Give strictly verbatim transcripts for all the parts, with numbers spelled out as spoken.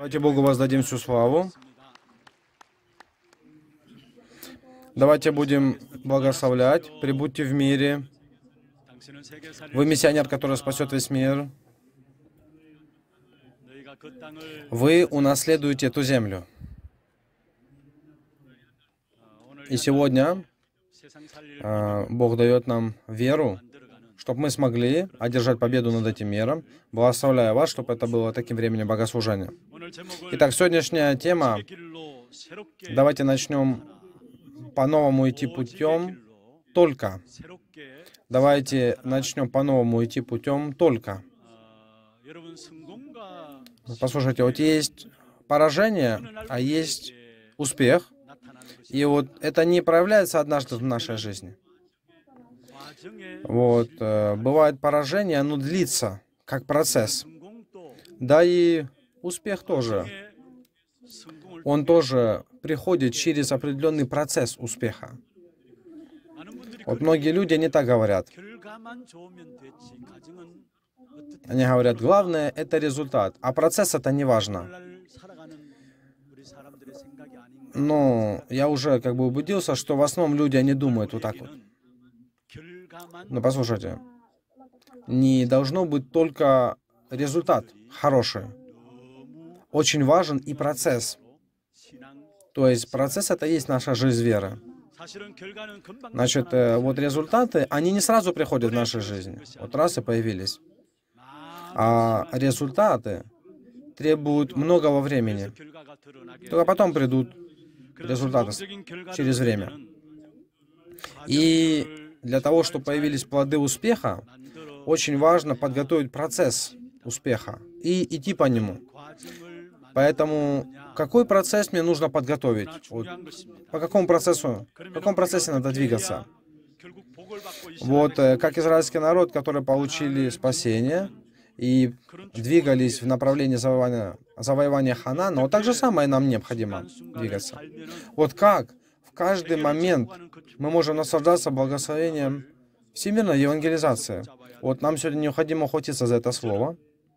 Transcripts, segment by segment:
Давайте Богу воздадим всю славу. Давайте будем благословлять. Прибудьте в мире. Вы миссионер, который спасет весь мир. Вы унаследуете эту землю. И сегодня э, Бог дает нам веру, чтобы мы смогли одержать победу над этим миром. Благословляю вас, чтобы это было таким временем богослужения. Итак, сегодняшняя тема. Давайте начнем по-новому идти путем только. Давайте начнем по-новому идти путем только. Послушайте, вот есть поражение, а есть успех. И вот это не проявляется однажды в нашей жизни. Вот, э, бывает поражение, оно длится, как процесс. Да и успех тоже. Он тоже приходит через определенный процесс успеха. Вот многие люди не так говорят. Они говорят, главное — это результат, а процесс — это не важно. Но я уже как бы убедился, что в основном люди, они думают вот так вот. Но послушайте, не должно быть только результат хороший. Очень важен и процесс. То есть процесс — это и есть наша жизнь веры. Значит, вот результаты, они не сразу приходят в нашу жизнь. Вот раз и появились. А результаты требуют многого времени. Только потом придут результаты через время. И для того, чтобы появились плоды успеха, очень важно подготовить процесс успеха и идти по нему. Поэтому какой процесс мне нужно подготовить? Вот, по какому процессу? В каком процессе надо двигаться? Вот как израильский народ, который получили спасение и двигались в направлении завоевания, завоевания Ханана, вот так же самое нам необходимо двигаться. Вот как в каждый момент мы можем наслаждаться благословением всемирной евангелизации. Вот нам сегодня необходимо охотиться за это слово.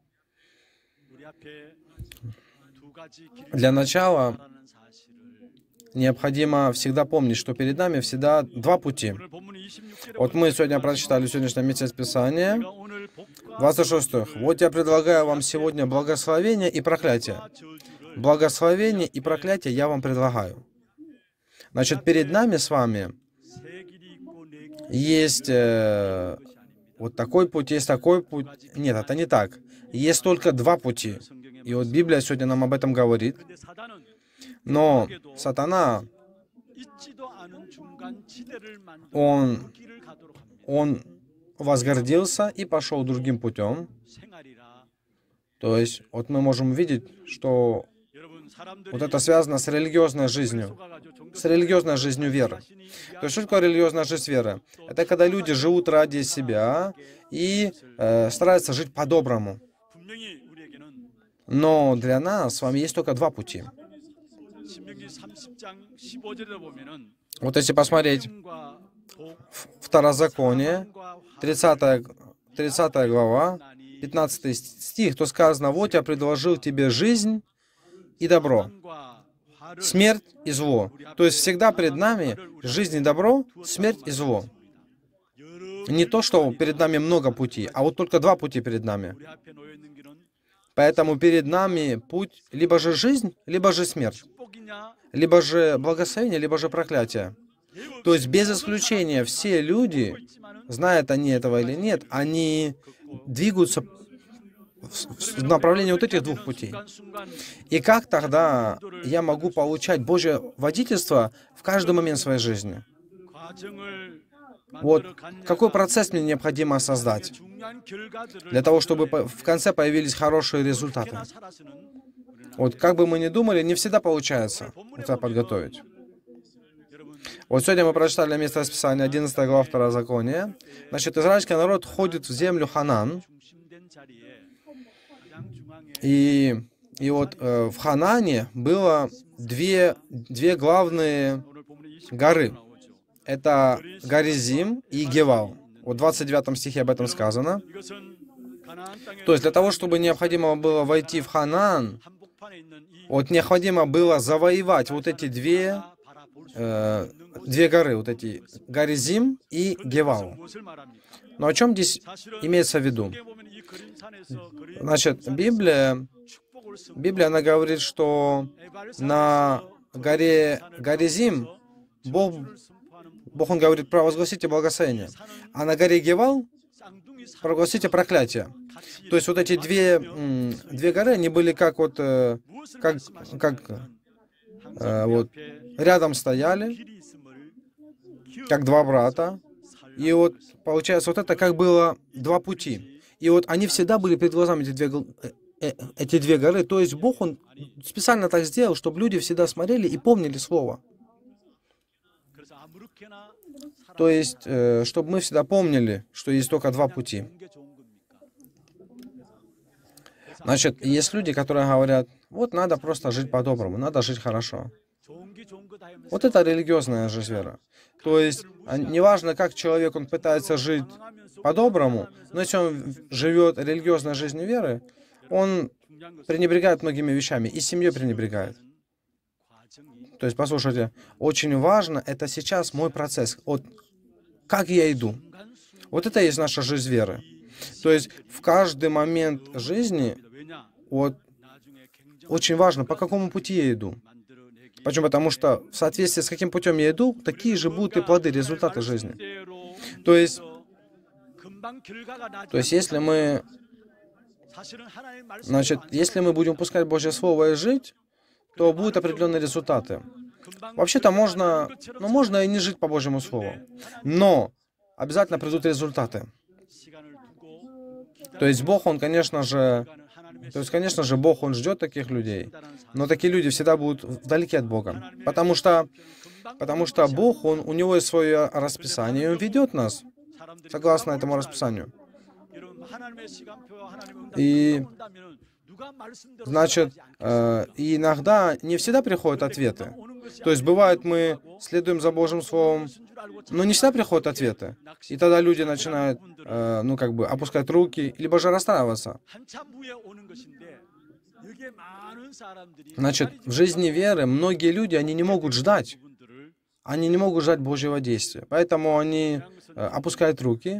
Для начала необходимо всегда помнить, что перед нами всегда два пути. Вот мы сегодня прочитали сегодняшнее место Писания, двадцать шестой. Вот я предлагаю вам сегодня благословение и проклятие. Благословение и проклятие я вам предлагаю. Значит, перед нами с вами есть э, вот такой путь, есть такой путь. Нет, это не так. Есть только два пути. И вот Библия сегодня нам об этом говорит. Но сатана, он, он возгордился и пошел другим путем. То есть, вот мы можем видеть, что вот это связано с религиозной жизнью, с религиозной жизнью веры. То есть, что такое религиозная жизнь веры? Это когда люди живут ради себя и э, стараются жить по-доброму. Но для нас с вами есть только два пути. Вот если посмотреть Второзаконие, тридцатая, тридцатая глава, пятнадцатый стих, то сказано, «Вот я предложил тебе жизнь и добро, смерть и зло». То есть всегда перед нами жизнь и добро, смерть и зло. Не то, что перед нами много путей, а вот только два пути перед нами. Поэтому перед нами путь либо же жизнь, либо же смерть, либо же благословение, либо же проклятие. То есть без исключения все люди, знают они этого или нет, они двигаются в направлении вот этих двух путей. И как тогда я могу получать Божье водительство в каждый момент своей жизни? Вот какой процесс мне необходимо создать для того, чтобы в конце появились хорошие результаты? Вот как бы мы ни думали, не всегда получается это подготовить. Вот сегодня мы прочитали место Писания, одиннадцатая глава Второзакония. Значит, израильский народ ходит в землю Ханан. И, и вот э, в Ханане было две, две главные горы. Это Гаризим и Гевал. Вот в двадцать девятом стихе об этом сказано. То есть для того, чтобы необходимо было войти в Ханаан, Вот необходимо было завоевать вот эти две, э, две горы, вот эти Гаризим и Гевал. Но о чем здесь имеется в виду? Значит, Библия, Библия, она говорит, что на горе Гаризим Бог, Бог, Он говорит, провозгласите благословение, а на горе Гевал провозгласите проклятие. То есть вот эти две, две горы, они были как вот, как, как вот рядом стояли, как два брата. И вот получается, вот это как было два пути. И вот они всегда были перед глазами, эти две, эти две горы. То есть Бог, Он специально так сделал, чтобы люди всегда смотрели и помнили Слово. То есть, чтобы мы всегда помнили, что есть только два пути. Значит, есть люди, которые говорят, вот надо просто жить по-доброму, надо жить хорошо. Вот это религиозная же вера. То есть, неважно, как человек, он пытается жить по-доброму, но если он живет религиозной жизнью веры, он пренебрегает многими вещами, и семьей пренебрегает. То есть, послушайте, очень важно, это сейчас мой процесс. Вот как я иду. Вот это и есть наша жизнь веры. То есть, в каждый момент жизни, вот, очень важно, по какому пути я иду. Почему? Потому что в соответствии с каким путем я иду, такие же будут и плоды, результаты жизни. То есть, то есть если мы, значит, если мы будем пускать Божье Слово и жить, то будут определенные результаты. Вообще-то можно, ну, можно и не жить по Божьему Слову, но обязательно придут результаты. То есть Бог, Он, конечно же, то есть, конечно же, Бог, Он ждет таких людей, но такие люди всегда будут вдалеке от Бога, потому что, потому что Бог, Он, у Него есть свое расписание, и Он ведет нас согласно этому расписанию. И, значит, э, и иногда не всегда приходят ответы. То есть, бывает, мы следуем за Божьим Словом, но не всегда приходят ответы. И тогда люди начинают, э, ну, как бы, опускать руки, либо же расстраиваться. Значит, в жизни веры многие люди, они не могут ждать. Они не могут ждать Божьего действия. Поэтому они э, опускают руки.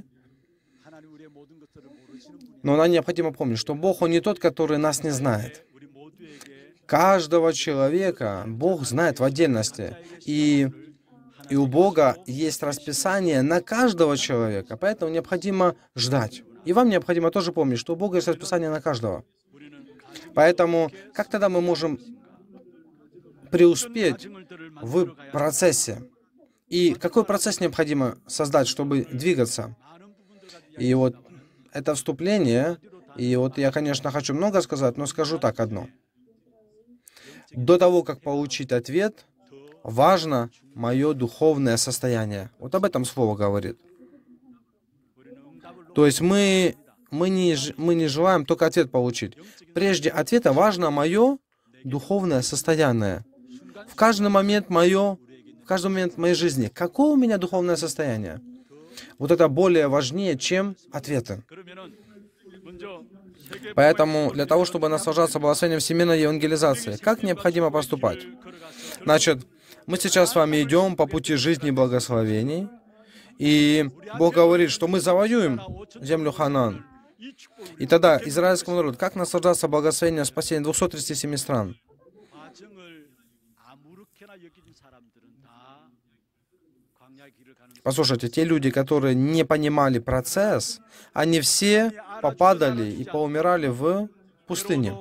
Но нам необходимо помнить, что Бог, Он не тот, который нас не знает. Каждого человека Бог знает в отдельности. И, и у Бога есть расписание на каждого человека. Поэтому необходимо ждать. И вам необходимо тоже помнить, что у Бога есть расписание на каждого. Поэтому как тогда мы можем преуспеть в процессе? И какой процесс необходимо создать, чтобы двигаться? И вот это вступление, и вот я, конечно, хочу много сказать, но скажу так одно. До того, как получить ответ, важно мое духовное состояние. Вот об этом Слово говорит. То есть мы, мы, не, мы не желаем только ответ получить. Прежде ответа важно мое духовное состояние. В каждый момент мое, в каждый момент моей жизни. Какое у меня духовное состояние? Вот это более важнее, чем ответы. Поэтому для того, чтобы наслаждаться благословением всемирной евангелизации, как необходимо поступать? Значит, мы сейчас с вами идем по пути жизни и благословений, и Бог говорит, что мы завоюем землю Ханаан. И тогда израильскому народу, как наслаждаться благословением спасения двухсот тридцати семи стран? Послушайте, те люди, которые не понимали процесс, они все попадали и поумирали в пустыне.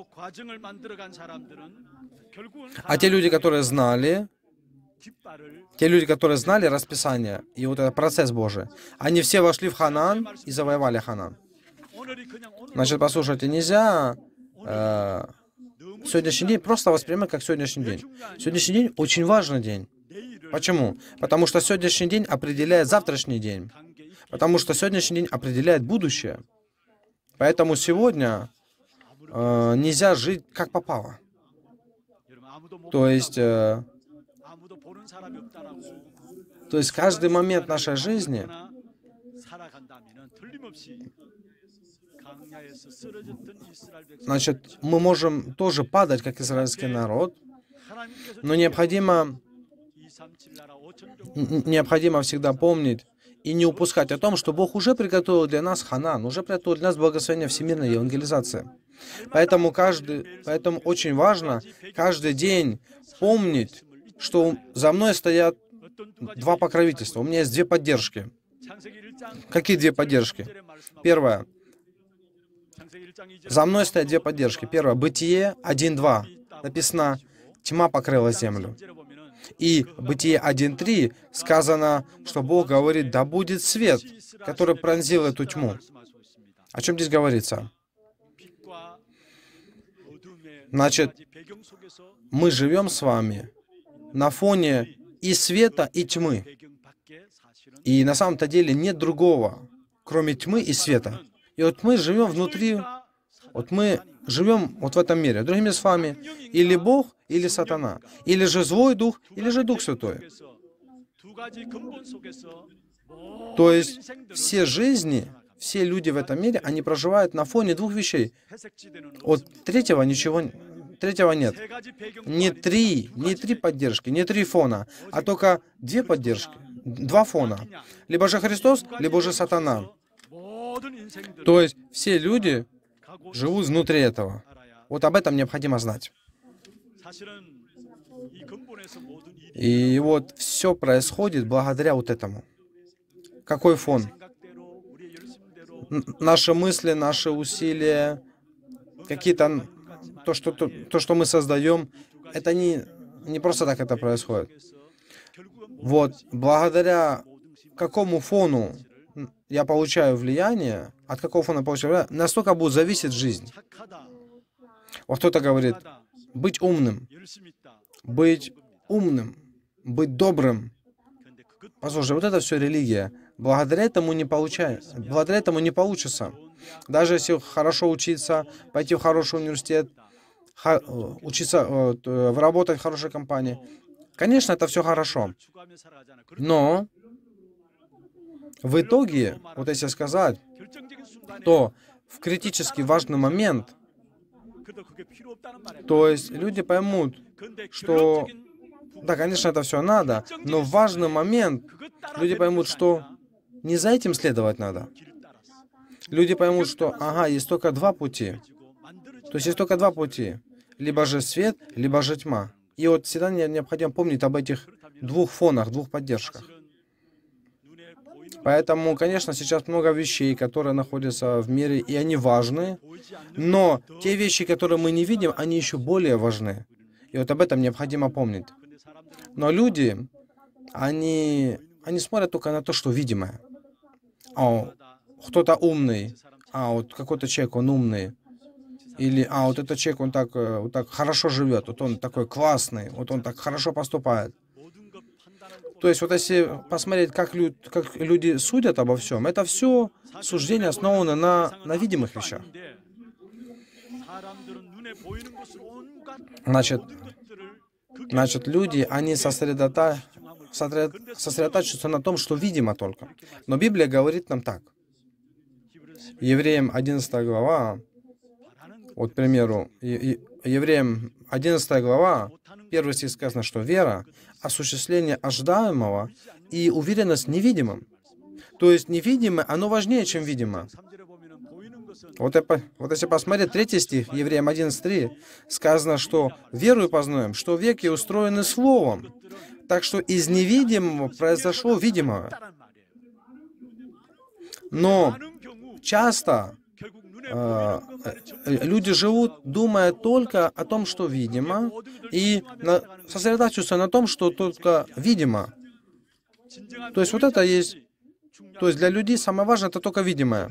А те люди, которые знали, те люди, которые знали расписание и вот этот процесс Божий, они все вошли в Ханаан и завоевали Ханаан. Значит, послушайте, нельзя э, сегодняшний день просто воспринимать как сегодняшний день. Сегодняшний день очень важный день. Почему? Потому что сегодняшний день определяет завтрашний день. Потому что сегодняшний день определяет будущее. Поэтому сегодня э, нельзя жить как попало. То есть, э, то есть каждый момент нашей жизни, Значит, мы можем тоже падать, как израильский народ, но необходимо, необходимо всегда помнить и не упускать о том, что Бог уже приготовил для нас Ханан, уже приготовил для нас благословение всемирной евангелизации. Поэтому, каждый, поэтому очень важно каждый день помнить, что за мной стоят два покровительства, у меня есть две поддержки. Какие две поддержки? Первое. За мной стоят две поддержки. Первое. Бытие один два. Написано, тьма покрыла землю. И Бытие один три сказано, что Бог говорит, да будет свет, который пронзил эту тьму. О чем здесь говорится? Значит, мы живем с вами на фоне и света, и тьмы. И на самом-то деле нет другого, кроме тьмы и света. И вот мы живем внутри, вот мы живем вот в этом мире. Другими словами, или Бог, или сатана. Или же злой дух, или же Дух Святой. То есть все жизни, все люди в этом мире, они проживают на фоне двух вещей. От третьего ничего, третьего нет. Не три, не три поддержки, не три фона, а только две поддержки, два фона. Либо же Христос, либо же сатана. То есть все люди живут внутри этого. Вот об этом необходимо знать. И вот все происходит благодаря вот этому. Какой фон? Наши мысли, наши усилия, какие-то то, что, то, то, что мы создаем, это не, не просто так это происходит. Вот благодаря какому фону я получаю влияние, от какого фона получаю влияние, настолько будет зависеть жизнь. Вот кто-то говорит, быть умным, быть умным, быть добрым. Послушай, вот это все религия. Благодаря этому не получается, благодаря этому не получится. Даже если хорошо учиться, пойти в хороший университет, ха, учиться, работать в хорошей компании. Конечно, это все хорошо. Но в итоге, вот если сказать, то в критически важный момент, то есть люди поймут, что, да, конечно, это все надо, но в важный момент люди поймут, что не за этим следовать надо. Люди поймут, что, ага, есть только два пути. То есть есть только два пути. Либо же свет, либо же тьма. И вот всегда необходимо помнить об этих двух фонах, двух поддержках. Поэтому, конечно, сейчас много вещей, которые находятся в мире, и они важны, но те вещи, которые мы не видим, они еще более важны. И вот об этом необходимо помнить. Но люди, они, они смотрят только на то, что видимое. А кто-то умный, а вот какой-то человек, он умный. Или, а вот этот человек, он так, вот так хорошо живет, вот он такой классный, вот он так хорошо поступает. То есть вот если посмотреть, как, лю как люди судят обо всем, это все суждение основано на, на видимых вещах. Значит, значит люди, они сосредота... сосредотачиваются на том, что видимо только. Но Библия говорит нам так. Евреям одиннадцатая глава, вот, к примеру, Евреям одиннадцатая глава, первый стих сказано, что вера — осуществление ожидаемого и уверенность в невидимом. То есть невидимое, оно важнее, чем видимое. Вот, вот если посмотреть третий стих, Евреям одиннадцать три, сказано, что верою познаем, что веки устроены словом, так что из невидимого произошло видимое. Но часто э, люди живут, думая только о том, что видимо, и на, сосредотачиваются на том, что только видимо. То есть вот это есть... То есть для людей самое важное — это только видимое.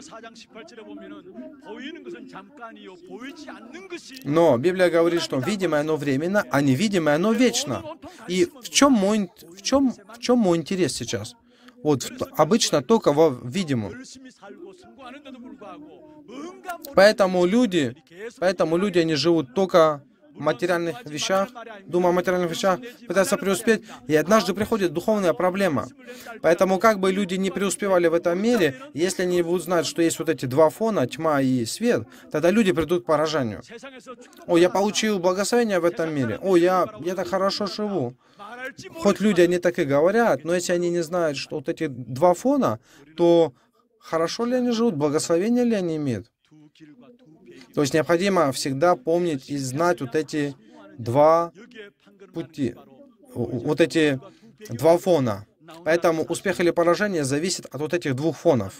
Но Библия говорит, что видимое оно временно, а невидимое оно вечно. И в чем мой, в чем, в чем мой интерес сейчас? Вот обычно только во видимом. Поэтому люди, поэтому люди, они живут только материальных вещах, думая о материальных вещах, пытаются преуспеть, и однажды приходит духовная проблема. Поэтому как бы люди не преуспевали в этом мире, если они будут знать, что есть вот эти два фона, тьма и свет, тогда люди придут к поражению. О, я получил благословение в этом мире. О, я, я так хорошо живу. Хоть люди, они так и говорят, но если они не знают, что вот эти два фона, то хорошо ли они живут, благословение ли они имеют? То есть необходимо всегда помнить и знать вот эти два пути, вот эти два фона. Поэтому успех или поражение зависит от вот этих двух фонов.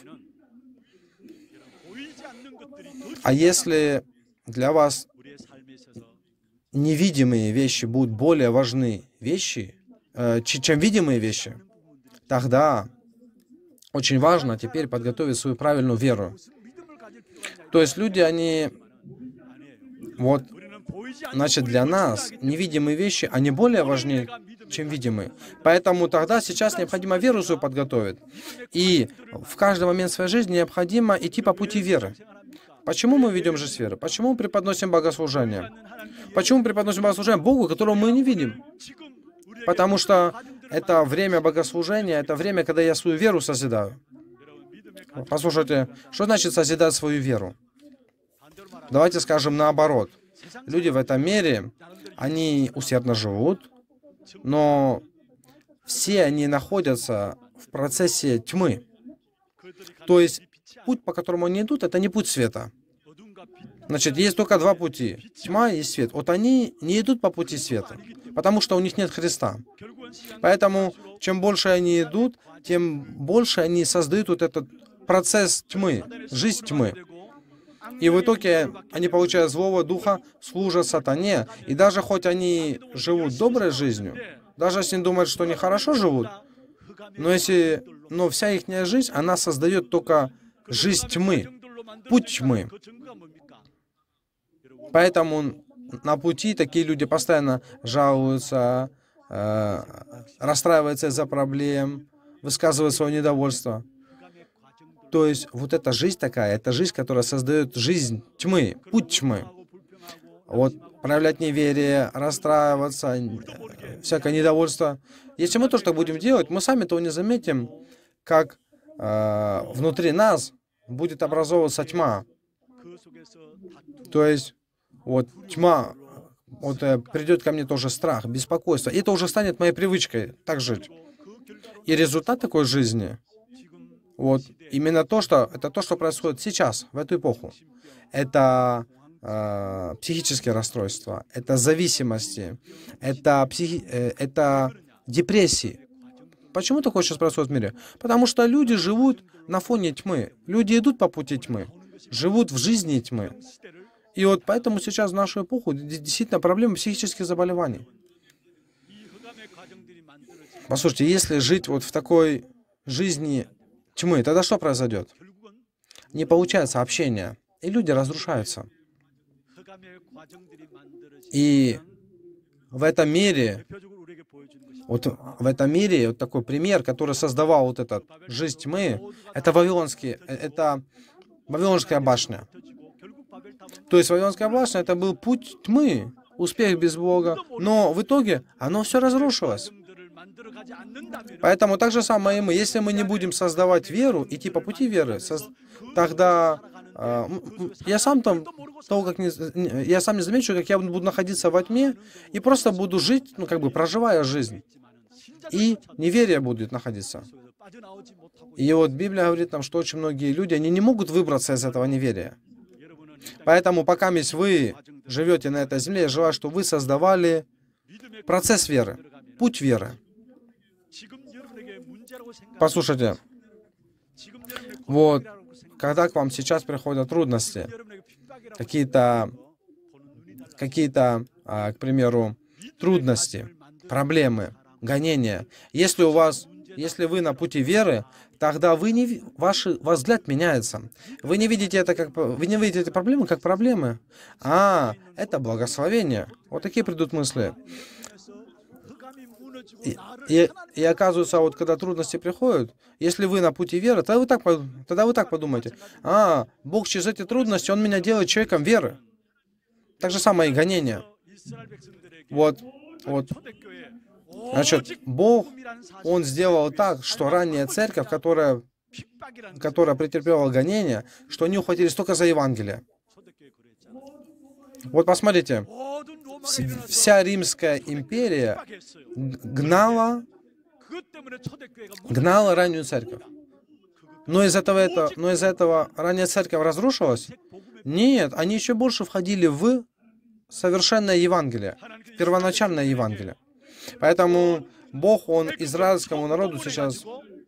А если для вас невидимые вещи будут более важны вещи, э, чем видимые вещи, тогда очень важно теперь подготовить свою правильную веру. То есть люди, они, вот, значит, для нас невидимые вещи, они более важны, чем видимые. Поэтому тогда сейчас необходимо веру свою подготовить. И в каждый момент своей жизни необходимо идти по пути веры. Почему мы ведем жизнь веры? Почему мы преподносим богослужение? Почему мы преподносим богослужение Богу, которого мы не видим? Потому что это время богослужения, это время, когда я свою веру созидаю. Послушайте, что значит созидать свою веру? Давайте скажем наоборот. Люди в этом мире, они усердно живут, но все они находятся в процессе тьмы. То есть путь, по которому они идут, это не путь света. Значит, есть только два пути. Тьма и свет. Вот они не идут по пути света, потому что у них нет Христа. Поэтому, чем больше они идут, тем больше они создают вот этот процесс тьмы, жизнь тьмы. И в итоге они получают злого духа, служат сатане. И даже хоть они живут доброй жизнью, даже если они думают, что они хорошо живут, но, если, но вся их жизнь, она создает только жизнь тьмы, путь тьмы. Поэтому на пути такие люди постоянно жалуются, э, расстраиваются из-за проблем, высказывают свое недовольство. То есть вот эта жизнь такая, это жизнь, которая создает жизнь тьмы, путь тьмы. Вот проявлять неверие, расстраиваться, всякое недовольство. Если мы тоже так будем делать, мы сами того не заметим, как э, внутри нас будет образовываться тьма. То есть вот тьма, вот э, придет ко мне тоже страх, беспокойство. И это уже станет моей привычкой так жить. И результат такой жизни, вот именно то, что это то, что происходит сейчас, в эту эпоху. Это э, психические расстройства, это зависимости, это, психи, э, это депрессии. Почему такое сейчас происходит в мире? Потому что люди живут на фоне тьмы. Люди идут по пути тьмы, живут в жизни тьмы. И вот поэтому сейчас в нашу эпоху действительно проблема психических заболеваний. Послушайте, если жить вот в такой жизни тьмы, тогда что произойдет? Не получается общение, и люди разрушаются. И в этом мире, вот в этом мире вот такой пример, который создавал вот этот жизнь тьмы, это Вавилонский, это Вавилонская башня. То есть Вавилонская башня — это был путь тьмы, успех без Бога, но в итоге оно все разрушилось. Поэтому так же самое и мы. Если мы не будем создавать веру, идти по пути веры, соз... тогда э, я сам там, того, как не, я сам не замечу, как я буду находиться во тьме и просто буду жить, ну как бы проживая жизнь. И неверие будет находиться. И вот Библия говорит нам, что очень многие люди, они не могут выбраться из этого неверия. Поэтому пока вы живете на этой земле, я желаю, чтобы вы создавали процесс веры, путь веры. Послушайте, вот, когда к вам сейчас приходят трудности, какие-то, какие-то, а, к примеру, трудности, проблемы, гонения, если у вас, если вы на пути веры, тогда вы не, ваш, ваш взгляд меняется. Вы не видите это как, вы не видите эти проблемы как проблемы. А, это благословение. Вот такие придут мысли. И, и, и оказывается, вот когда трудности приходят, если вы на пути веры, тогда вы так, тогда вы так подумаете: а, Бог через эти трудности, Он меня делает человеком веры. Так же самое и гонение. Вот, вот. Значит, Бог, Он сделал так, что ранняя церковь, которая, которая претерпела гонения, что они ухватились только за Евангелие. Вот посмотрите, вся Римская империя гнала, гнала раннюю церковь. Но из этого, это, но из этого ранняя церковь разрушилась? Нет, они еще больше входили в совершенное Евангелие, в первоначальное Евангелие. Поэтому Бог, Он израильскому народу сейчас...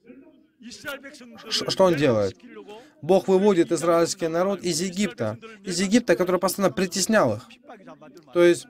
Что Он делает? Бог выводит израильский народ из Египта. Из Египта, который постоянно притеснял их. То есть...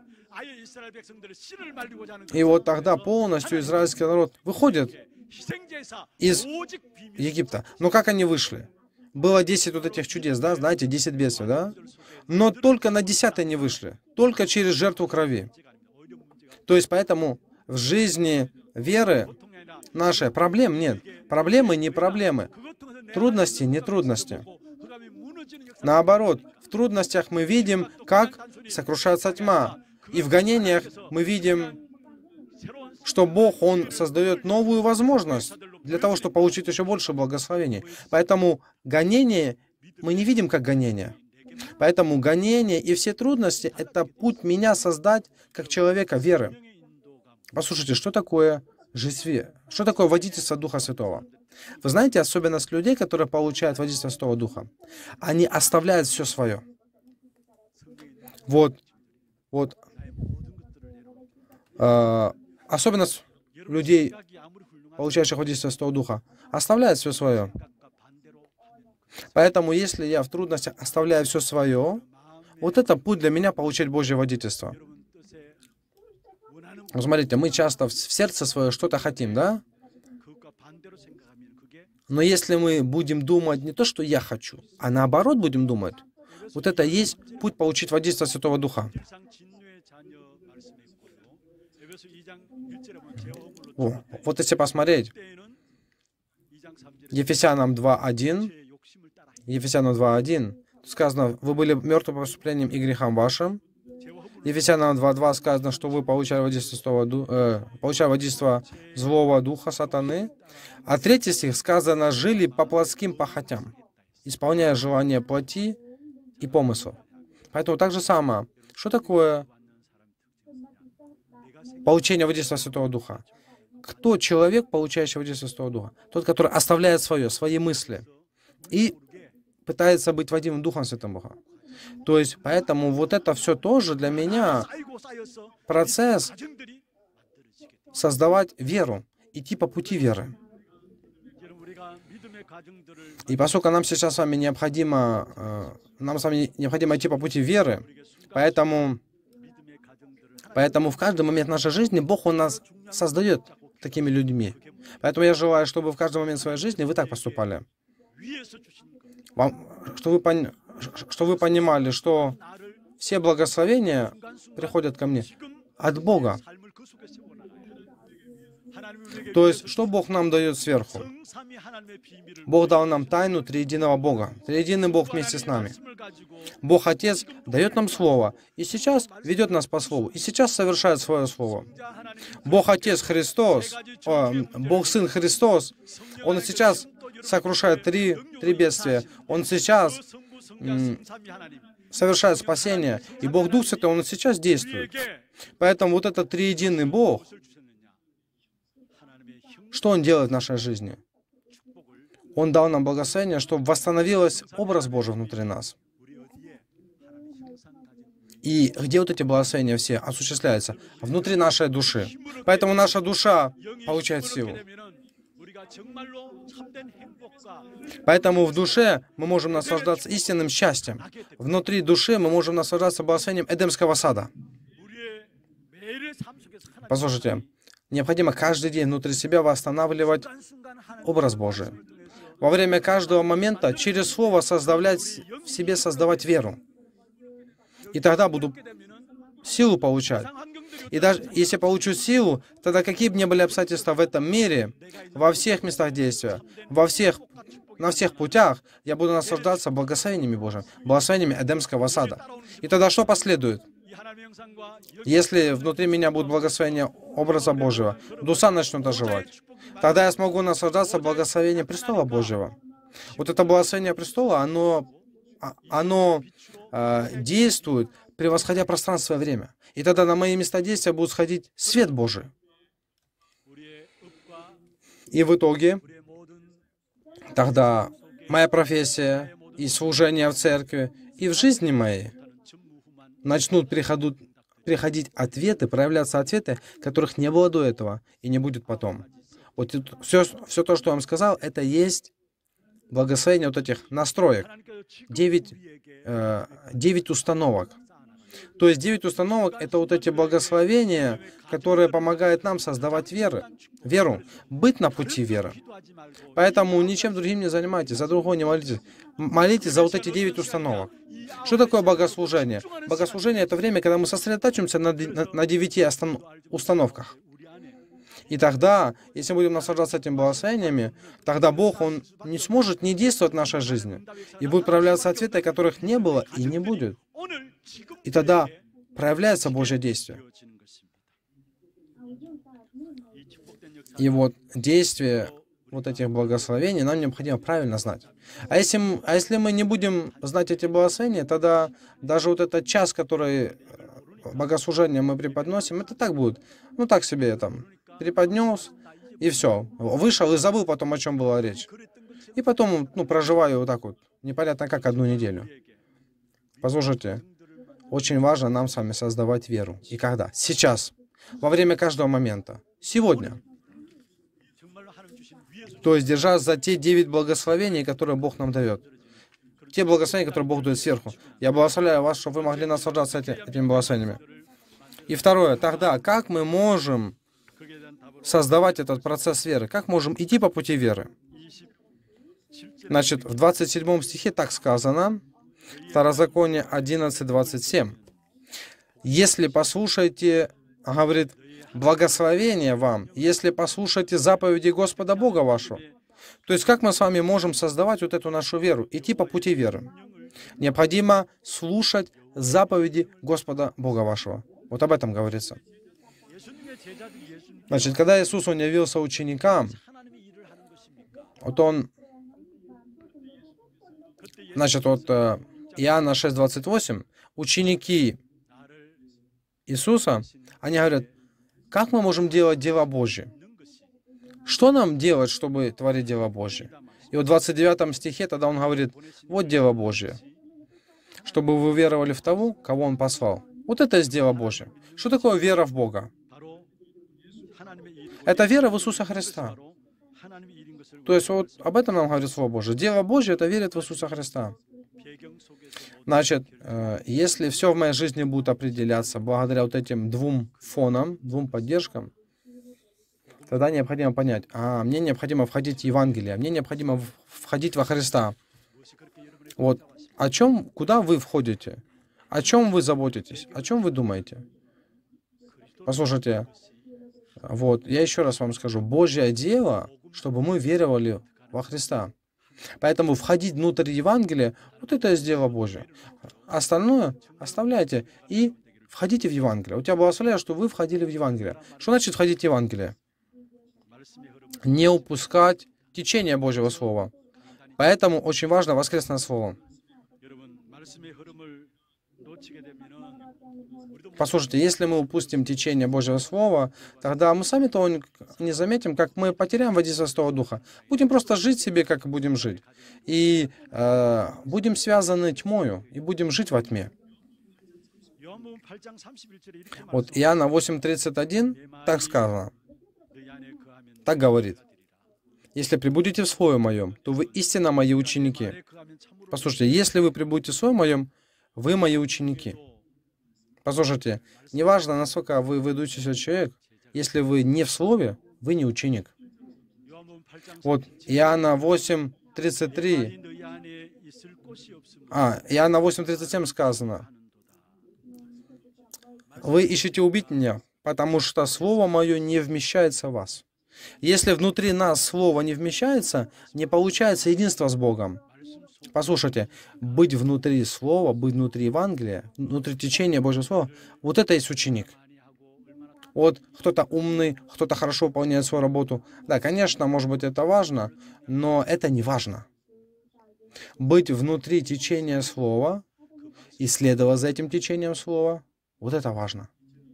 И вот тогда полностью израильский народ выходит из Египта. Но как они вышли? Было десять вот этих чудес, да? Знаете, десять бедствий, да? Но только на десятое не вышли. Только через жертву крови. То есть поэтому в жизни веры нашей проблем нет. Проблемы не проблемы. Трудности не трудности. Наоборот, в трудностях мы видим, как сокрушается тьма. И в гонениях мы видим, что Бог, Он создает новую возможность для того, чтобы получить еще больше благословений. Поэтому гонения мы не видим как гонения. Поэтому гонения и все трудности — это путь меня создать как человека веры. Послушайте, что такое жизнь веры? Что такое водительство Духа Святого? Вы знаете особенность людей, которые получают водительство Святого Духа? Они оставляют все свое. Вот, вот. Э, особенность людей, получающих водительство Святого Духа, оставляют все свое. Поэтому, если я в трудностях оставляю все свое, вот это путь для меня получить Божье водительство. Смотрите, мы часто в сердце свое что-то хотим, да? Но если мы будем думать не то, что я хочу, а наоборот будем думать, вот это и есть путь получить водительство Святого Духа. О, вот если посмотреть, Ефесянам два один, Ефесянам два один, сказано, вы были мертвы по преступлениям и грехам вашим. Ефесянам два два сказано, что вы получали водительство, э, получали водительство злого духа сатаны. А третий стих сказано, жили по плотским похотям, исполняя желания плоти и помыслов. Поэтому так же самое. Что такое получение водительства Святого Духа? Кто человек, получающий водительство Святого Духа? Тот, который оставляет свое, свои мысли и пытается быть водимым Духом Святым Бога. То есть, поэтому вот это все тоже для меня процесс создавать веру, идти по пути веры. И поскольку нам сейчас с вами необходимо, э, нам с вами необходимо идти по пути веры, поэтому, поэтому в каждый момент нашей жизни Бог Он нас создает такими людьми. Поэтому я желаю, чтобы в каждый момент своей жизни вы так поступали. Вам, что вы пон... что вы понимали, что все благословения приходят ко мне от Бога. То есть, что Бог нам дает сверху? Бог дал нам тайну триединого Бога. Триединый Бог вместе с нами. Бог Отец дает нам Слово, и сейчас ведет нас по Слову, и сейчас совершает свое Слово. Бог Отец Христос, о, Бог Сын Христос, Он сейчас сокрушает три, три бедствия. Он сейчас м, совершает спасение, и Бог Дух Святой, Он сейчас действует. Поэтому вот этот триединый Бог, что Он делает в нашей жизни? Он дал нам благословение, чтобы восстановилось образ Божий внутри нас. И где вот эти благословения все осуществляются? Внутри нашей души. Поэтому наша душа получает силу. Поэтому в душе мы можем наслаждаться истинным счастьем. Внутри души мы можем наслаждаться благословением Эдемского сада. Послушайте, необходимо каждый день внутри себя восстанавливать образ Божий. Во время каждого момента через Слово создавать, в себе создавать веру. И тогда буду силу получать. И даже если получу силу, тогда какие бы ни были обстоятельства в этом мире, во всех местах действия, во всех, на всех путях, я буду наслаждаться благословениями Божьими, благословениями Эдемского сада. И тогда что последует? Если внутри меня будет благословение образа Божьего, душа начнет оживать. Тогда я смогу наслаждаться благословением престола Божьего. Вот это благословение престола, оно, оно э, действует, превосходя пространство и время. И тогда на мои места действия будет сходить свет Божий. И в итоге тогда моя профессия и служение в церкви, и в жизни моей начнут приходить, приходить ответы, проявляться ответы, которых не было до этого и не будет потом. Вот все, все то, что я вам сказал, это есть благословение вот этих настроек. Девять, э, девять установок. То есть девять установок — это вот эти благословения, которые помогают нам создавать веры, веру, быть на пути веры. Поэтому ничем другим не занимайтесь, за другого не молитесь. Молитесь за вот эти девять установок. Что такое богослужение? Богослужение — это время, когда мы сосредотачиваемся на, на, на девяти остан- установках. И тогда, если будем наслаждаться этими благословениями, тогда Бог, Он не сможет не действовать в нашей жизни. И будут проявляться ответы, которых не было и не будет. И тогда проявляется Божье действие. И вот действие вот этих благословений нам необходимо правильно знать. А если, мы, а если мы не будем знать эти благословения, тогда даже вот этот час, который богослужение мы преподносим, это так будет. Ну так себе там преподнес, и все. Вышел и забыл потом, о чем была речь. И потом, ну, проживаю вот так вот, непонятно как, одну неделю. Послушайте, очень важно нам с вами создавать веру. И когда? Сейчас. Во время каждого момента. Сегодня. То есть держась за те девять благословений, которые Бог нам дает. Те благословения, которые Бог дает сверху. Я благословляю вас, чтобы вы могли наслаждаться эти, этими благословениями. И второе. Тогда, как мы можем создавать этот процесс веры? Как можем идти по пути веры? Значит, в двадцать седьмом стихе так сказано, Второзаконие одиннадцать двадцать семь. «Если послушаете, говорит, благословение вам, если послушаете заповеди Господа Бога вашего». То есть, как мы с вами можем создавать вот эту нашу веру, идти по пути веры? Необходимо слушать заповеди Господа Бога вашего. Вот об этом говорится. Значит, когда Иисус, Он явился ученикам, вот Он, значит, вот Иоанна шесть двадцать восемь, ученики Иисуса, они говорят, как мы можем делать дела Божьи? Что нам делать, чтобы творить дело Божье? И вот в двадцать девятом стихе тогда Он говорит, вот дело Божье, чтобы вы веровали в того, кого Он послал. Вот это есть дело Божье. Что такое вера в Бога? Это вера в Иисуса Христа. То есть вот об этом нам говорит Слово Божье. Дело Божье — это верить в Иисуса Христа. Значит, если все в моей жизни будет определяться благодаря вот этим двум фонам, двум поддержкам, тогда необходимо понять, а мне необходимо входить в Евангелие, мне необходимо входить во Христа. Вот о чем, куда вы входите? О чем вы заботитесь? О чем вы думаете? Послушайте, вот, я еще раз вам скажу, Божье дело, чтобы мы веровали во Христа. Поэтому входить внутрь Евангелия, вот это есть дело Божье. Остальное оставляйте и входите в Евангелие. Вот я благословляю, что вы входили в Евангелие. Что значит входить в Евангелие? Не упускать течение Божьего Слова. Поэтому очень важно воскресное Слово. Послушайте, если мы упустим течение Божьего Слова, тогда мы сами того не заметим, как мы потеряем водительство Святого Духа. Будем просто жить себе, как будем жить. И э, будем связаны тьмою, и будем жить во тьме. Вот Иоанна восемь тридцать один так сказано, так говорит. Если пребудете в Слове Моем, то вы истинно Мои ученики. Послушайте, если вы пребудете в Слове Моем, вы Мои ученики. Послушайте, неважно, насколько вы выдающийся человек, если вы не в Слове, вы не ученик. Вот Иоанна восемь тридцать три, а, Иоанна восемь тридцать семь сказано, «Вы ищете убить меня, потому что Слово Мое не вмещается в вас». Если внутри нас Слово не вмещается, не получается единство с Богом. Послушайте, быть внутри Слова, быть внутри Евангелия, внутри течения Божьего Слова, вот это есть ученик. Вот кто-то умный, кто-то хорошо выполняет свою работу. Да, конечно, может быть, это важно, но это не важно. Быть внутри течения Слова и следовать за этим течением Слова, вот это важно.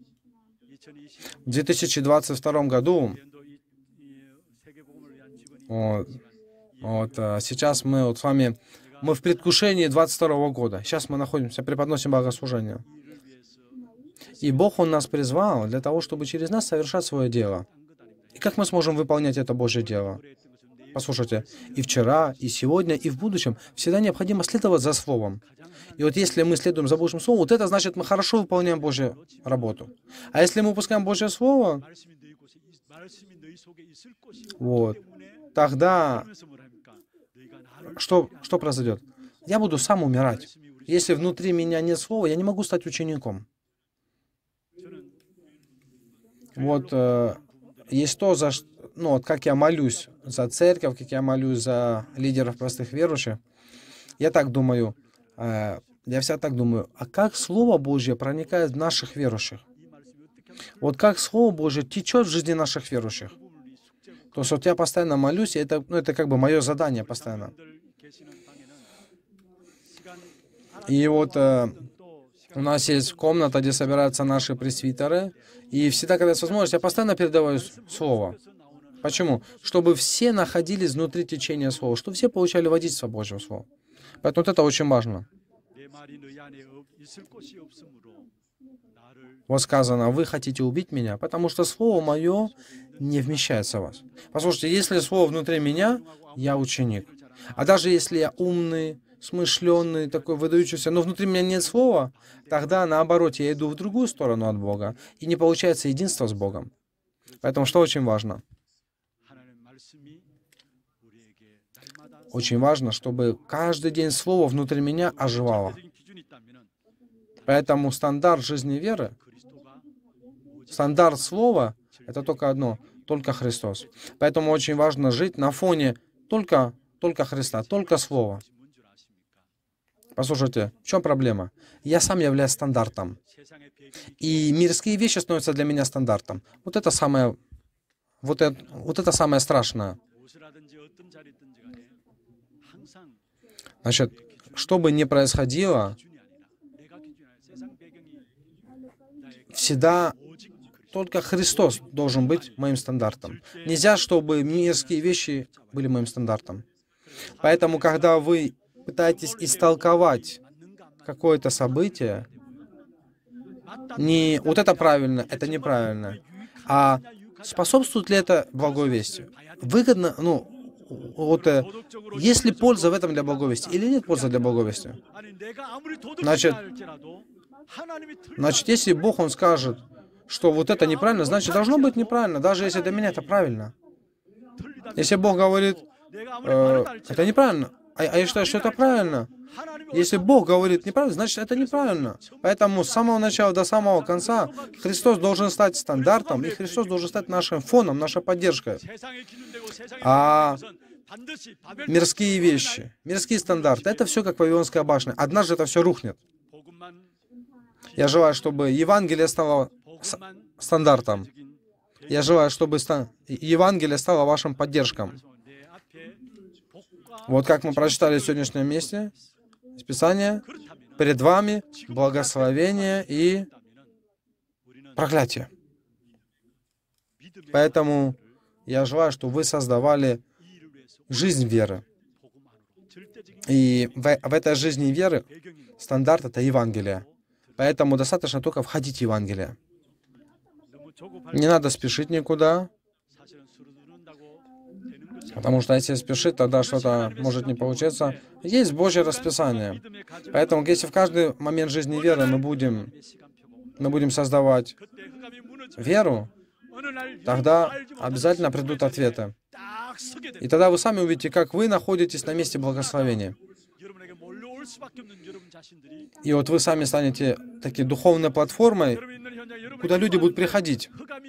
В две тысячи двадцать втором году, вот, вот, сейчас мы вот с вами, мы в предвкушении двадцать второго года. Сейчас мы находимся, преподносим богослужение. И Бог, Он нас призвал для того, чтобы через нас совершать свое дело. И как мы сможем выполнять это Божье дело? Послушайте, и вчера, и сегодня, и в будущем всегда необходимо следовать за Словом. И вот если мы следуем за Божьим Словом, вот это значит, мы хорошо выполняем Божью работу. А если мы упускаем Божье Слово, вот, тогда что, что произойдет? Я буду сам умирать. Если внутри меня нет Слова, я не могу стать учеником. Вот э, есть то, за, ну, вот как я молюсь за церковь, как я молюсь за лидеров простых верующих. Я так думаю, э, я всегда так думаю, а как Слово Божье проникает в наших верующих? Вот как Слово Божье течет в жизни наших верующих? То есть вот я постоянно молюсь, и это, ну, это как бы мое задание постоянно. И вот э, у нас есть комната, где собираются наши пресвитеры, и всегда, когда есть возможность, я постоянно передаваю Слово. Почему? Чтобы все находились внутри течения Слова, чтобы все получали водительство Божьего Слова. Поэтому вот это очень важно. Вот сказано, вы хотите убить меня, потому что Слово Мое не вмещается в вас. Послушайте, если Слово внутри меня, я ученик. А даже если я умный, смышленный, такой выдающийся, но внутри меня нет Слова, тогда, наоборот, я иду в другую сторону от Бога, и не получается единство с Богом. Поэтому что очень важно? Очень важно, чтобы каждый день Слово внутри меня оживало. Поэтому стандарт жизни веры, стандарт Слова — это только одно, только Христос. Поэтому очень важно жить на фоне только, только Христа, только Слова. Послушайте, в чем проблема? Я сам являюсь стандартом. И мирские вещи становятся для меня стандартом. Вот это самое, вот это, вот это самое страшное. Значит, что бы ни происходило, всегда только Христос должен быть моим стандартом. Нельзя, чтобы мирские вещи были моим стандартом. Поэтому, когда вы пытаетесь истолковать какое-то событие, не вот это правильно, это неправильно, а способствует ли это благой вести? Выгодно, ну, вот, э, есть ли польза в этом для благой вести или нет пользы для благой вести? Значит, значит, если Бог, Он скажет, что вот это неправильно, значит, должно быть неправильно, даже если для меня это правильно. Если Бог говорит, э, это неправильно, а, а я считаю, что это правильно. Если Бог говорит неправильно, значит, это неправильно. Поэтому с самого начала до самого конца Христос должен стать стандартом, и Христос должен стать нашим фоном, нашей поддержкой. А мирские вещи, мирские стандарты, это все как Вавилонская башня. Однажды это все рухнет. Я желаю, чтобы Евангелие стало стандартом. Я желаю, чтобы Евангелие стало вашим поддержком. Вот как мы прочитали в сегодняшнем месте, из Писания, перед вами благословение и проклятие. Поэтому я желаю, чтобы вы создавали жизнь веры. И в, в этой жизни веры стандарт — это Евангелие. Поэтому достаточно только входить в Евангелие. Не надо спешить никуда. Потому что если спешить, тогда что-то может не получиться. Есть Божье расписание. Поэтому если в каждый момент жизни веры мы будем, мы будем создавать веру, тогда обязательно придут ответы. И тогда вы сами увидите, как вы находитесь на месте благословения. И вот вы сами станете такой духовной платформой, куда люди будут приходить.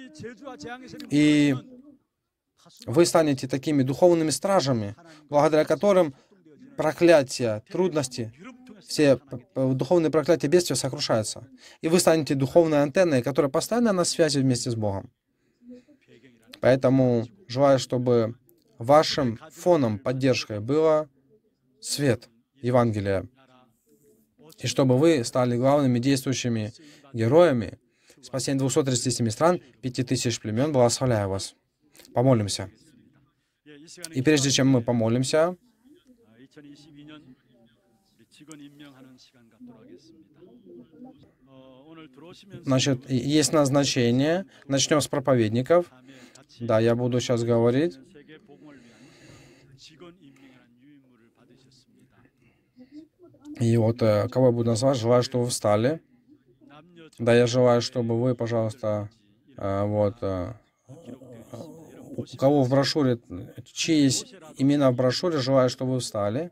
И вы станете такими духовными стражами, благодаря которым проклятия, трудности, все духовные проклятия, бедствия сокрушаются. И вы станете духовной антенной, которая постоянно на связи вместе с Богом. Поэтому желаю, чтобы вашим фоном, поддержкой было свет Евангелия. И чтобы вы стали главными действующими героями спасения двухсот тридцати семи стран, пяти тысяч племен. Благословляю вас. Помолимся. И прежде чем мы помолимся, значит, есть назначение. Начнем с проповедников. Да, я буду сейчас говорить. И вот, кого я буду назвать, желаю, чтобы вы встали. Да, я желаю, чтобы вы, пожалуйста, вот, у кого в брошюре, чьи есть имена в брошюре, желаю, чтобы вы встали.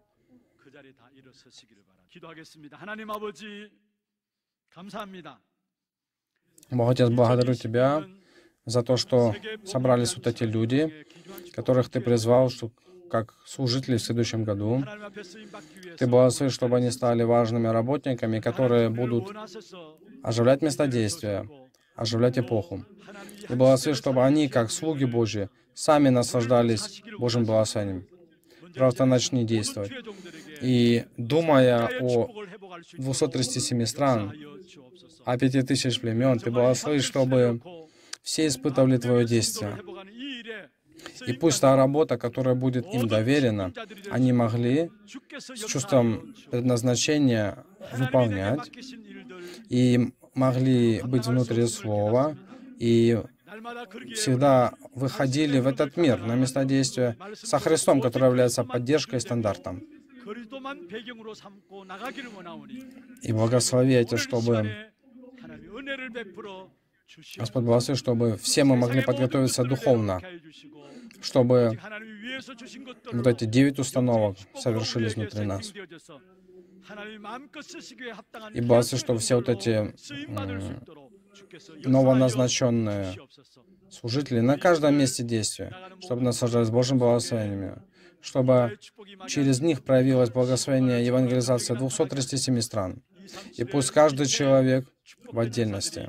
Бог Отец, благодарю Тебя за то, что собрались вот эти люди, которых Ты призвал, что как служители в следующем году. Ты благослови, чтобы они стали важными работниками, которые будут оживлять место действия, оживлять эпоху. И благослови, чтобы они, как слуги Божьи, сами наслаждались Божьим благословением. Пожалуйста, начни действовать. И думая о двухстах тридцати семи стран, о пяти тысяч племен, Ты благослови, чтобы все испытывали Твое действие. И пусть та работа, которая будет им доверена, они могли с чувством предназначения выполнять, и могли быть внутри Слова, и всегда выходили в этот мир, на места действия со Христом, который является поддержкой и стандартом. И благослови эти, чтобы Господь благослови, чтобы все мы могли подготовиться духовно, чтобы вот эти девять установок совершились внутри нас. И благослови, чтобы все вот эти новоназначенные служители на каждом месте действия, чтобы наслаждались Божьим благословением, чтобы через них проявилось благословение евангелизации двухсот тридцати семи стран. И пусть каждый человек в отдельности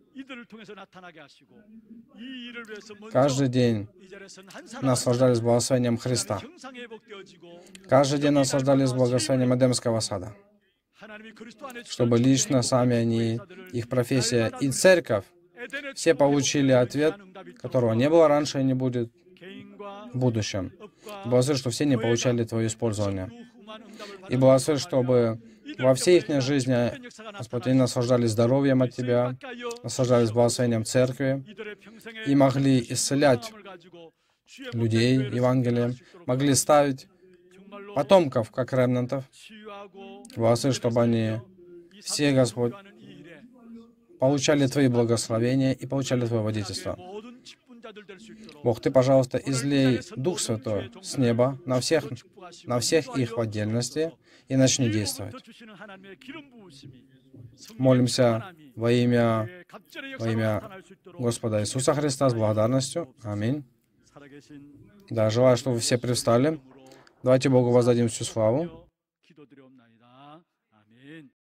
каждый день наслаждались благословением Христа. Каждый день наслаждались благословением Эдемского сада. Чтобы лично сами они, их профессия и церковь, все получили ответ, которого не было раньше и не будет в будущем. Благослови, что все не получали Твое использование. И благослови, чтобы во всей их жизни, Господь, они наслаждались здоровьем от Тебя, наслаждались благословением Церкви и могли исцелять людей Евангелием, могли ставить потомков, как ремнантов. Благослови, чтобы они все, Господь, получали Твои благословения и получали Твое водительство. Бог, Ты, пожалуйста, излей Дух Святой с неба на всех, на всех их в отдельности и начни действовать. Молимся во имя, во имя Господа Иисуса Христа с благодарностью. Аминь. Да, желаю, чтобы вы все привстали. Давайте Богу воздадим всю славу.